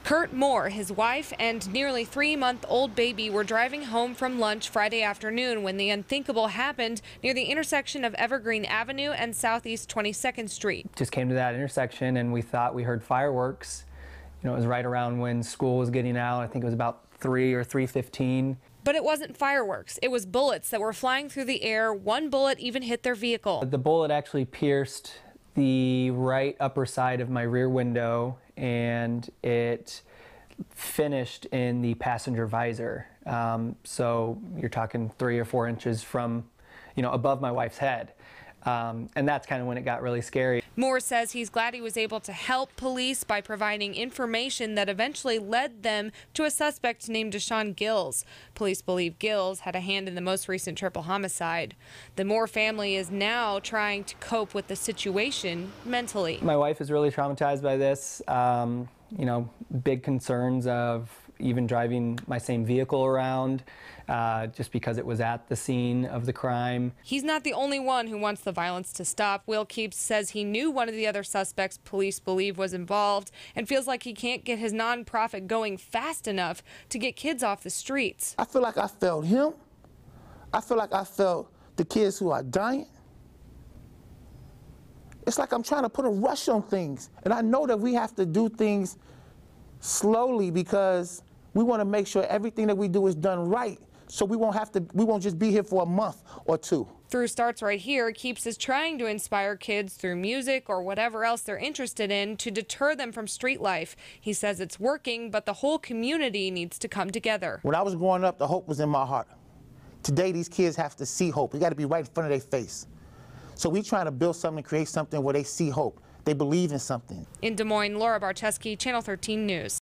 Kurt Moore, his wife, and nearly 3-month-old baby were driving home from lunch Friday afternoon when the unthinkable happened near the intersection of Evergreen Avenue and Southeast 22nd Street. Just came to that intersection and we thought we heard fireworks. You know, it was right around when school was getting out. I think it was about 3 or 3:15. But it wasn't fireworks. It was bullets that were flying through the air. One bullet even hit their vehicle. The bullet actually pierced the right upper side of my rear window, and it finished in the passenger visor. So you're talking 3 or 4 inches from, above my wife's head. And that's kind of when it got really scary. Moore says he's glad he was able to help police by providing information that eventually led them to a suspect named Deshaun Gills. Police believe Gills had a hand in the most recent triple homicide. The Moore family is now trying to cope with the situation mentally. My wife is really traumatized by this. Big concerns of even driving my same vehicle around just because it was at the scene of the crime. He's not the only one who wants the violence to stop. Will Keeps says he knew one of the other suspects police believe was involved and feels like he can't get his nonprofit going fast enough to get kids off the streets. I feel like I failed him. I feel like I failed the kids who are dying. It's like I'm trying to put a rush on things. And I know that we have to do things slowly because we want to make sure everything that we do is done right. So we won't just be here for a month or two. Through Starts Right Here, Keeps is trying to inspire kids through music or whatever else they're interested in to deter them from street life. He says it's working, but the whole community needs to come together. When I was growing up, the hope was in my heart. Today, these kids have to see hope. It got to be right in front of their face. So we're trying to build something, create something where they see hope. They believe in something. In Des Moines, Laura Barcheski, Channel 13 News.